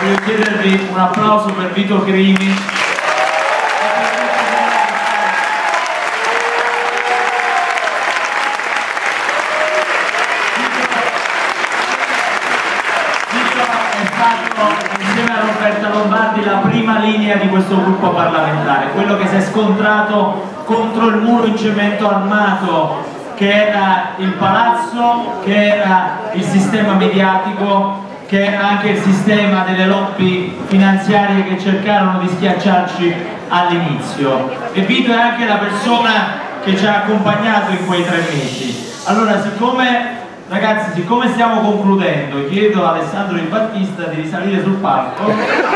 voglio chiedervi un applauso per Vito Crimi. Insieme a Roberta Lombardi la prima linea di questo gruppo parlamentare, quello che si è scontrato contro il muro in cemento armato che era il palazzo, che era il sistema mediatico, che era anche il sistema delle lobby finanziarie che cercarono di schiacciarci all'inizio. E Vito è anche la persona che ci ha accompagnato in quei 3 mesi. Allora, ragazzi, siccome stiamo concludendo, chiedo a Alessandro Di Battista di risalire sul palco.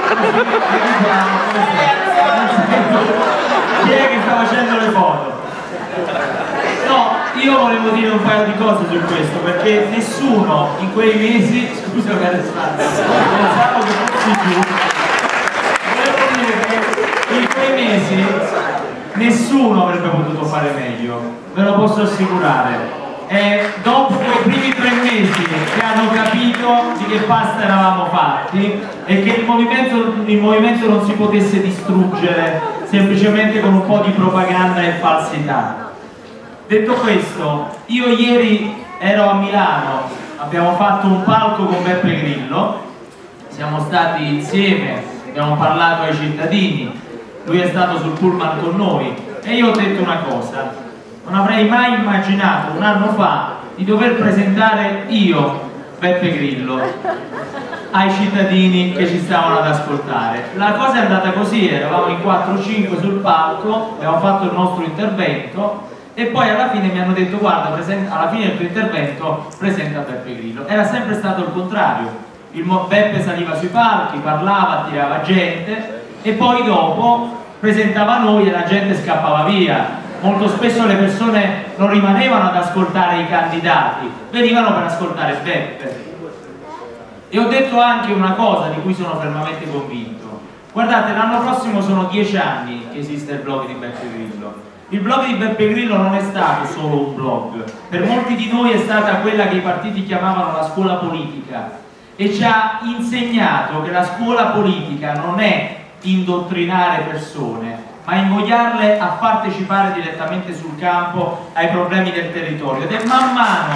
Chi è che sta facendo le foto? No, io volevo dire un paio di cose su questo, perché nessuno in quei mesi, scusami Alessandro, pensavo che fossi giù, volevo dire che in quei mesi nessuno avrebbe potuto fare meglio, ve lo posso assicurare. E dopo quei primi 3 mesi che hanno capito di che pasta eravamo fatti e che il movimento non si potesse distruggere semplicemente con un po' di propaganda e falsità. Detto questo, io ieri ero a Milano, abbiamo fatto un palco con Beppe Grillo, siamo stati insieme, abbiamo parlato ai cittadini, lui è stato sul pullman con noi e io ho detto una cosa: non avrei mai immaginato un anno fa di dover presentare io, Beppe Grillo, ai cittadini che ci stavano ad ascoltare. La cosa è andata così, eravamo in 4-5 sul palco, abbiamo fatto il nostro intervento e poi alla fine mi hanno detto: guarda, alla fine del tuo intervento presenta Beppe Grillo. Era sempre stato il contrario, Beppe saliva sui palchi, parlava, attirava gente e poi dopo presentava noi e la gente scappava via. Molto spesso le persone non rimanevano ad ascoltare i candidati, venivano per ascoltare Beppe. E ho detto anche una cosa di cui sono fermamente convinto: guardate, l'anno prossimo sono 10 anni che esiste il blog di Beppe Grillo. Il blog di Beppe Grillo non è stato solo un blog, per molti di noi è stata quella che i partiti chiamavano la scuola politica e ci ha insegnato che la scuola politica non è indottrinare persone, ma invogliarle a partecipare direttamente sul campo ai problemi del territorio. Ed è man mano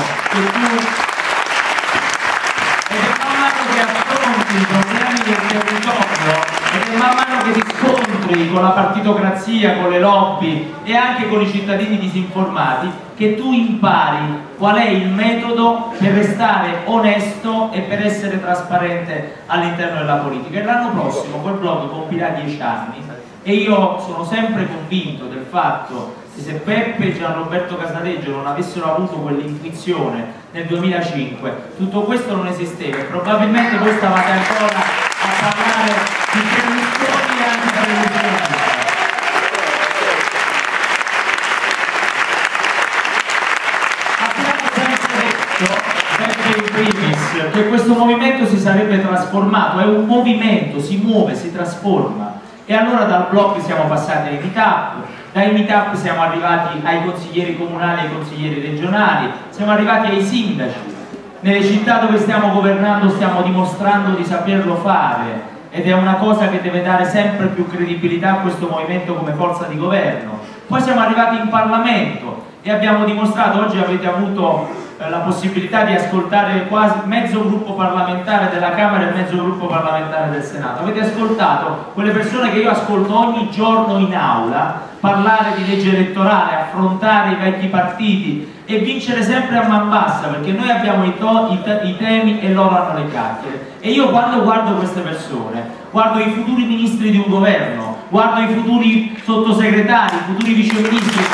che affronti i problemi del territorio, ed è man mano che ti scontri con la partitocrazia, con le lobby e anche con i cittadini disinformati, che tu impari qual è il metodo per restare onesto e per essere trasparente all'interno della politica. E l'anno prossimo quel blog compirà 10 anni. E io sono sempre convinto del fatto che se Beppe e Gianroberto Casaleggio non avessero avuto quell'intuizione nel 2005, tutto questo non esisteva e probabilmente voi stavate ancora a parlare di televisioni e anche televisioni. Abbiamo sempre detto, Beppe in primis, che questo movimento si sarebbe trasformato, è un movimento, si muove, si trasforma. E allora dal blog siamo passati ai meetup, dai meetup siamo arrivati ai consiglieri comunali e ai consiglieri regionali, siamo arrivati ai sindaci. Nelle città dove stiamo governando stiamo dimostrando di saperlo fare ed è una cosa che deve dare sempre più credibilità a questo movimento come forza di governo. Poi siamo arrivati in Parlamento e abbiamo dimostrato, oggi avete avuto la possibilità di ascoltare quasi mezzo gruppo parlamentare della Camera e mezzo gruppo parlamentare del Senato. Avete ascoltato quelle persone che io ascolto ogni giorno in aula parlare di legge elettorale, affrontare i vecchi partiti e vincere sempre a man bassa, perché noi abbiamo i temi e loro hanno le chiacchiere. E io quando guardo queste persone, guardo i futuri ministri di un governo, guardo i futuri sottosegretari, i futuri viceministri,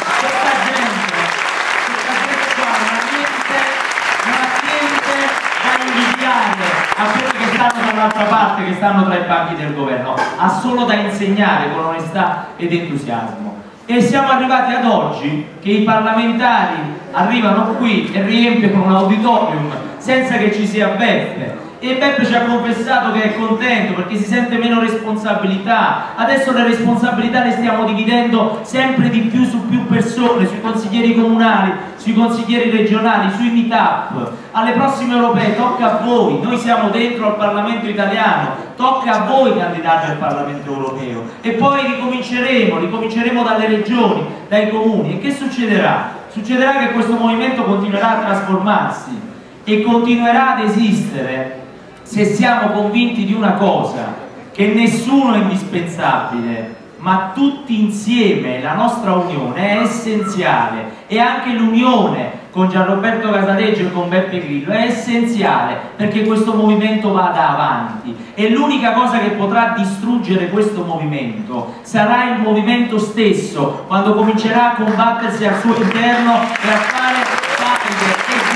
a quelli che stanno dall'altra parte, che stanno tra i banchi del governo, ha solo da insegnare con onestà ed entusiasmo. E siamo arrivati ad oggi che i parlamentari arrivano qui e riempiono un auditorium senza che ci sia Beppe e Beppe ci ha confessato che è contento perché si sente meno responsabilità. Adesso le responsabilità le stiamo dividendo sempre di più su più persone, sui consiglieri comunali, sui consiglieri regionali, sui meet-up. Alle prossime europee tocca a voi, noi siamo dentro al Parlamento italiano, tocca a voi candidati al Parlamento europeo e poi ricominceremo dalle regioni, dai comuni. E che succederà? Succederà che questo movimento continuerà a trasformarsi e continuerà ad esistere se siamo convinti di una cosa, che nessuno è indispensabile, ma tutti insieme, la nostra unione è essenziale, e anche l'unione con Gianroberto Casaleggio e con Beppe Grillo è essenziale perché questo movimento vada avanti, e l'unica cosa che potrà distruggere questo movimento sarà il movimento stesso, quando comincerà a combattersi al suo interno e a fare parte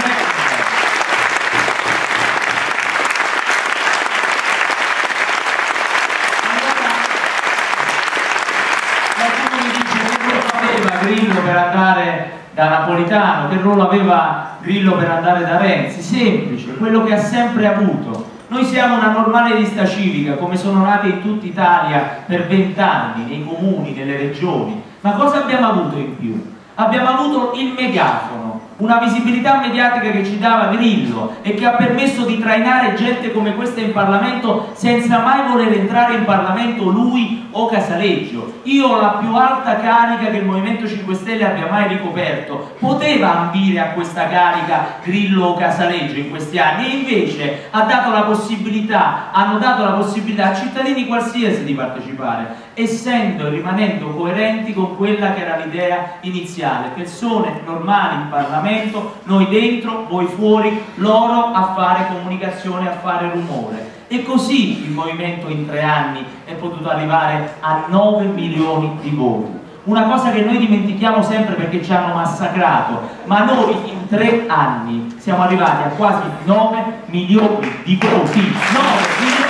Grillo per andare da Napolitano, che ruolo aveva Grillo per andare da Renzi? Semplice, quello che ha sempre avuto. Noi siamo una normale lista civica, come sono nate in tutta Italia per 20 anni, nei comuni, nelle regioni. Ma cosa abbiamo avuto in più? Abbiamo avuto il megafono, una visibilità mediatica che ci dava Grillo e che ha permesso di trainare gente come questa in Parlamento senza mai voler entrare in Parlamento lui o Casaleggio. Io ho la più alta carica che il Movimento 5 Stelle abbia mai ricoperto. Poteva ambire a questa carica Grillo o Casaleggio in questi anni, e invece hanno dato la possibilità a cittadini qualsiasi di partecipare, essendo e rimanendo coerenti con quella che era l'idea iniziale: persone normali in Parlamento, noi dentro, voi fuori, loro a fare comunicazione, a fare rumore. E così il movimento in 3 anni è potuto arrivare a 9 milioni di voti. Una cosa che noi dimentichiamo sempre perché ci hanno massacrato, ma noi in 3 anni siamo arrivati a quasi 9 milioni di voti. 9 milioni di voti.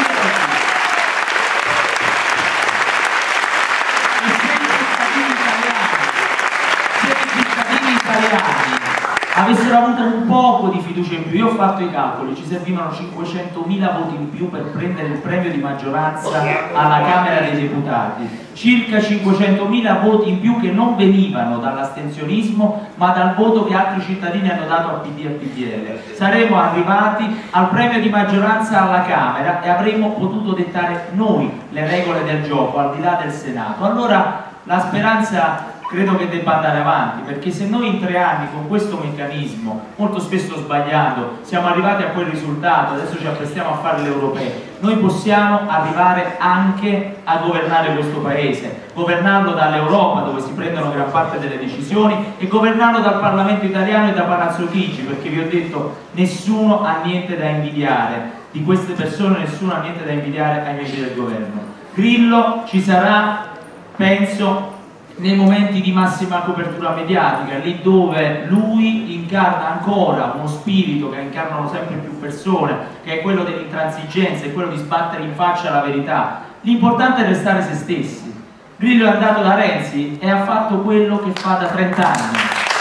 Avessero avuto un poco di fiducia in più, io ho fatto i calcoli, ci servivano 500.000 voti in più per prendere il premio di maggioranza alla Camera dei Deputati, circa 500.000 voti in più che non venivano dall'astensionismo ma dal voto che altri cittadini hanno dato al PD e al PDL. Saremmo arrivati al premio di maggioranza alla Camera e avremmo potuto dettare noi le regole del gioco al di là del Senato. Allora la speranza credo che debba andare avanti, perché se noi in 3 anni con questo meccanismo, molto spesso sbagliando, siamo arrivati a quel risultato, adesso ci apprestiamo a fare le europee, noi possiamo arrivare anche a governare questo paese, governarlo dall'Europa dove si prendono gran parte delle decisioni, e governarlo dal Parlamento italiano e da Palazzo Chigi, perché vi ho detto, nessuno ha niente da invidiare di queste persone, nessuno ha niente da invidiare ai membri del governo. Grillo ci sarà, penso, nei momenti di massima copertura mediatica, lì dove lui incarna ancora uno spirito che incarnano sempre più persone, che è quello dell'intransigenza, è quello di sbattere in faccia la verità. L'importante è restare se stessi. Grillo è andato da Renzi e ha fatto quello che fa da 30 anni.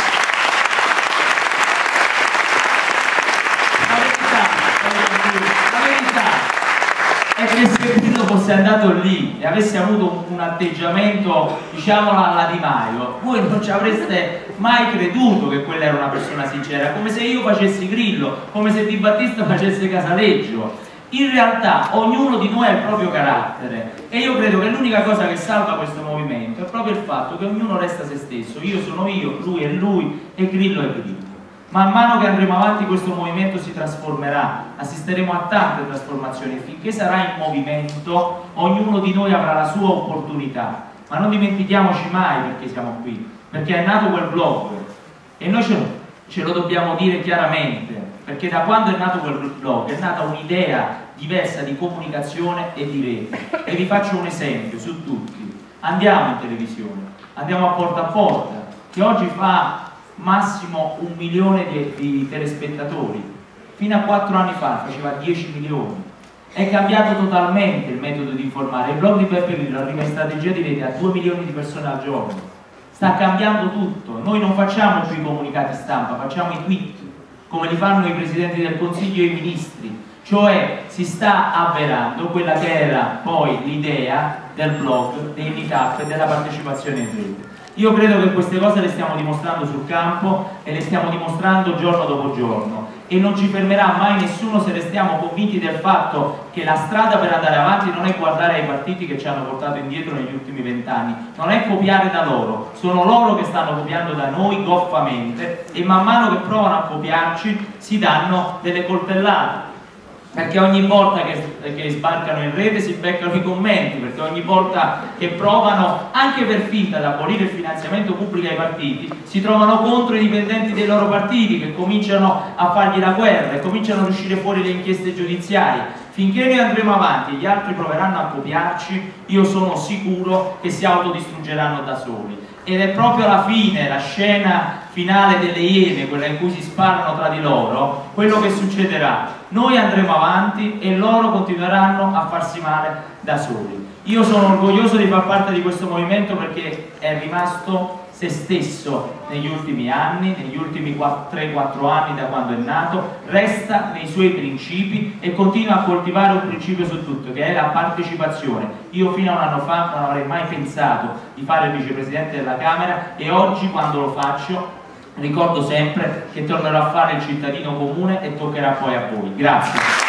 La verità è che se Grillo fosse andato lì e avesse avuto un atteggiamento, diciamolo, alla Di Maio, voi non ci avreste mai creduto che quella era una persona sincera, come se io facessi Grillo, come se Di Battista facesse Casaleggio. In realtà ognuno di noi ha il proprio carattere, e io credo che l'unica cosa che salva questo movimento è proprio il fatto che ognuno resta se stesso. Io sono io, lui è lui e Grillo è Grillo. Man mano che andremo avanti questo movimento si trasformerà, assisteremo a tante trasformazioni, finché sarà in movimento ognuno di noi avrà la sua opportunità, ma non dimentichiamoci mai perché siamo qui, perché è nato quel blog e noi ce lo dobbiamo dire chiaramente, perché da quando è nato quel blog è nata un'idea diversa di comunicazione e di rete. E vi faccio un esempio su tutti: andiamo in televisione, andiamo a porta, che oggi fa massimo 1 milione di telespettatori, fino a 4 anni fa faceva 10 milioni. È cambiato totalmente il metodo di informare. Il blog di Beppe Grillo arriva in strategia di rete a 2 milioni di persone al giorno. Sta cambiando tutto. Noi non facciamo più i comunicati stampa, facciamo i tweet, come li fanno i presidenti del Consiglio e i ministri. Cioè si sta avverando quella che era poi l'idea del blog, dei meetup e della partecipazione in rete. Io credo che queste cose le stiamo dimostrando sul campo e le stiamo dimostrando giorno dopo giorno, e non ci fermerà mai nessuno se restiamo convinti del fatto che la strada per andare avanti non è guardare ai partiti che ci hanno portato indietro negli ultimi 20 anni, non è copiare da loro, sono loro che stanno copiando da noi goffamente, e man mano che provano a copiarci si danno delle coltellate, perché ogni volta che sbarcano in rete si beccano i commenti, perché ogni volta che provano, anche per finta, ad abolire il finanziamento pubblico ai partiti, si trovano contro i dipendenti dei loro partiti, che cominciano a fargli la guerra e cominciano ad uscire fuori le inchieste giudiziarie. Finché noi andremo avanti e gli altri proveranno a copiarci, io sono sicuro che si autodistruggeranno da soli. Ed è proprio la fine, la scena finale delle Iene, quella in cui si sparano tra di loro, quello che succederà. Noi andremo avanti e loro continueranno a farsi male da soli. Io sono orgoglioso di far parte di questo movimento perché è rimasto se stesso negli ultimi anni, negli ultimi 3-4 anni da quando è nato, resta nei suoi principi e continua a coltivare un principio su tutto, che è la partecipazione. Io fino a un anno fa non avrei mai pensato di fare il vicepresidente della Camera, e oggi, quando lo faccio, ricordo sempre che tornerò a fare il cittadino comune e toccherà poi a voi. Grazie.